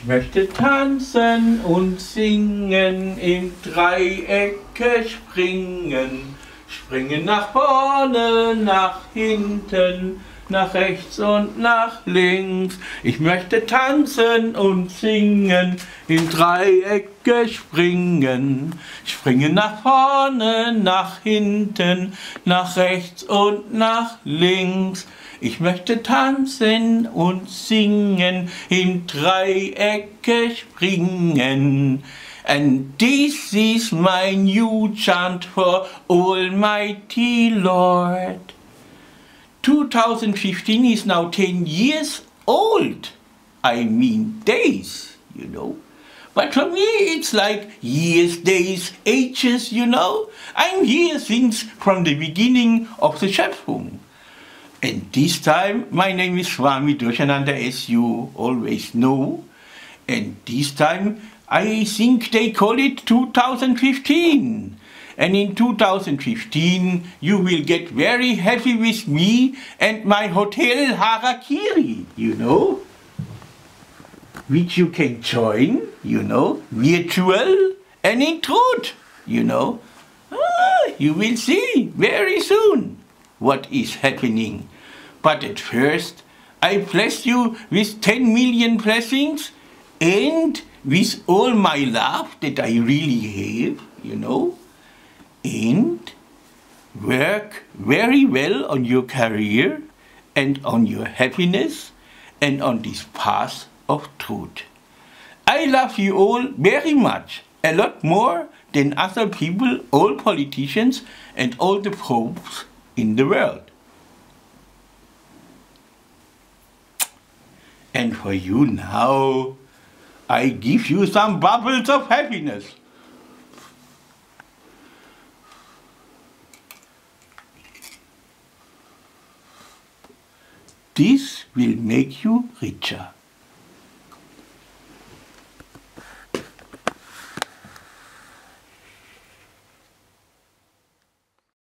Ich möchte tanzen und singen, im Dreiecke springen. Springen nach vorne, nach hinten, nach rechts und nach links. Ich möchte tanzen und singen, im Dreiecke springen. Springen nach vorne, nach hinten, nach rechts und nach links. Ich möchte tanzen und singen, im Dreiecke springen. And this is my new chant for Almighty Lord. 2015 is now 10 years old. I mean days, you know. But for me it's like years, days, ages, you know. I'm here since from the beginning of the Schöpfung. And this time my name is Swami Durcheinander, as you always know. And this time I think they call it 2015. And in 2015 you will get very happy with me and my Hotel Harakiri, you know, which you can join, you know, virtual and in truth, you know. You will see very soon what is happening. But at first I bless you with 10 million blessings and with all my love that I really have, you know, and work very well on your career and on your happiness and on this path of truth. I love you all very much, a lot more than other people, all politicians and all the popes in the world. And for you now, I give you some bubbles of happiness. This will make you richer.